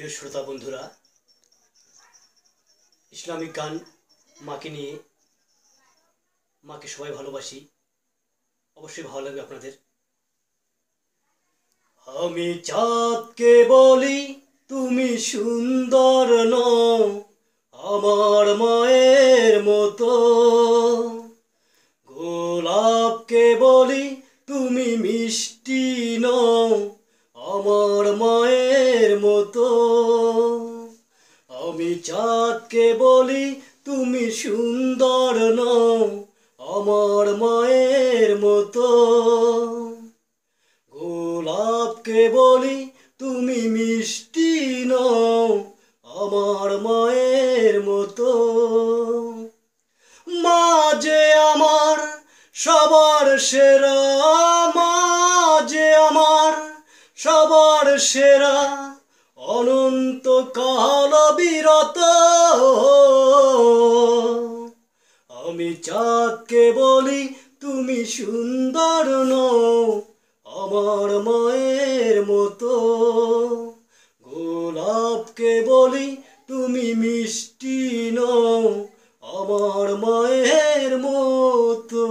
প্রিয় শ্রোতা বন্ধুরা, ইসলামিক গান মাকে নিয়ে, মাকে সবাই ভালোবাসি, অবশ্যই ভালো লাগবে আপনাদের। আমি চাঁদকে বলি তুমি সুন্দর নও আমার মায়ের মতো, গোলাপকে বলি তুমি মিষ্টি নও আমার মায়ের মতো। আমি চাঁদকে বলি তুমি সুন্দর নও আমার মায়ের মতো, গোলাপকে বলি তুমি মিষ্টি নও আমার মায়ের মতো। মা যে আমার সবার সেরা, মা যে আমার সবার সেরা, অনন্ত কাল বিরত। আমি চাঁদকে বলি তুমি সুন্দর নও আমার মায়ের মতো, গোলাপকে বলি তুমি মিষ্টি নও আমার মায়ের মতো।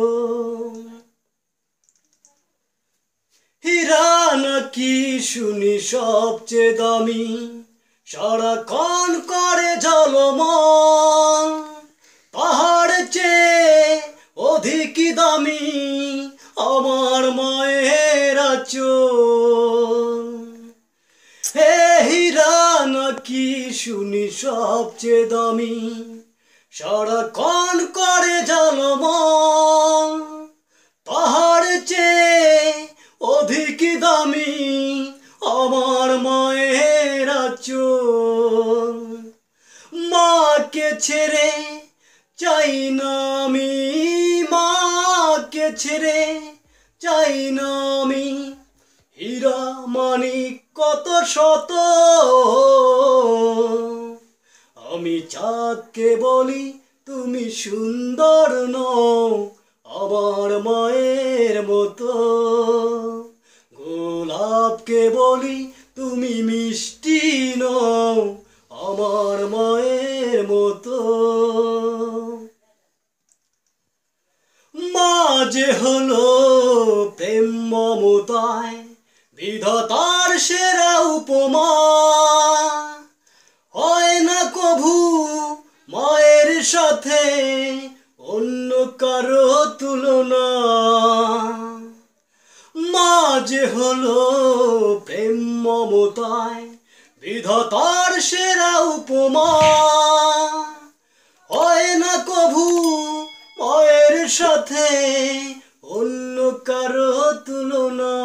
হীরা নাকি শুনি সবচেয়ে দামি, সারাক্ষণ করে ঝলমল, পাহাড় চেয়ে অধিক দামি আমার মায়ের আঁচল। হে হীরা নাকি শুনি সবচেয়ে দামি, সারাক্ষণ করে ঝলমল, পাহাড় চেয়ে অধিক দামি আমার মায়ের আঁচল। মাকে ছেড়ে চাই না আমি, মাকে ছেড়ে চাই না আমি, হীরা মানিক কত শত। আমি চাঁদকে বলি তুমি সুন্দর নও আমার মায়ের মতো, গোলাপকে বলি তুমি মিষ্টি নও আমার মায়ের মতো। মা যে হলো প্রেম মমতায় বিধাতার সেরা উপমা, হয় না কভু মায়ের সাথে অন্য কারো তুলনা। মা যে হলো প্রেম মমতায় বিধাতার সেরা উপমা, হয় না কভু মায়ের সাথে অন্য কারো তুলনা।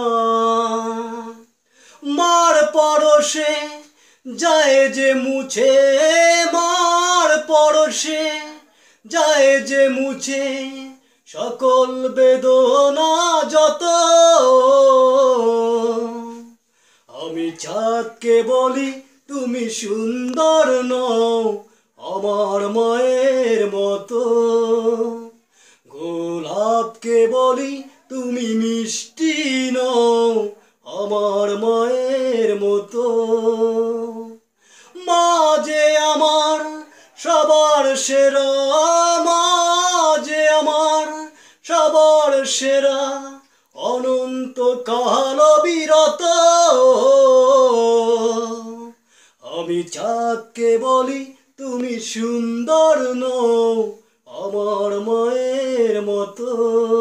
মার পরশে যায় যে মুছে, মার পরশে যায় যে মুছে সকল বেদনা যত। আমি চাঁদকে বলি তুমি সুন্দর নও আমার মায়ের মতো, গোলাপকে বলি তুমি মিষ্টি নও আমার মায়ের মতো। মা যে আমার সবার সেরা, মা যে আমার সবার সেরা, অনন্ত কাল বিরত। আমি চাঁদকে বলি তুমি সুন্দর নও আমার মায়ের মতো,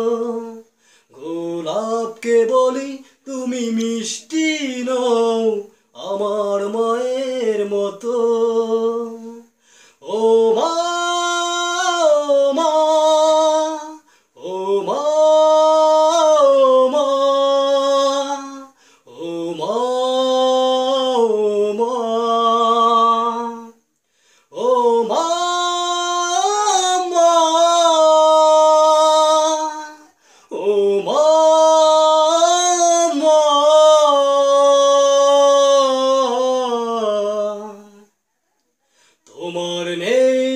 গোলাপকে বলি তুমি মিষ্টি নও আমার মায়ের মতো। ও মা, ও মা, ও মা, ও মা, ও মা, ও মা, ও মা, তোমার নেই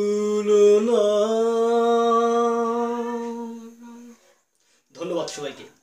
তুলনা। ধন্যবাদ সবাইকে।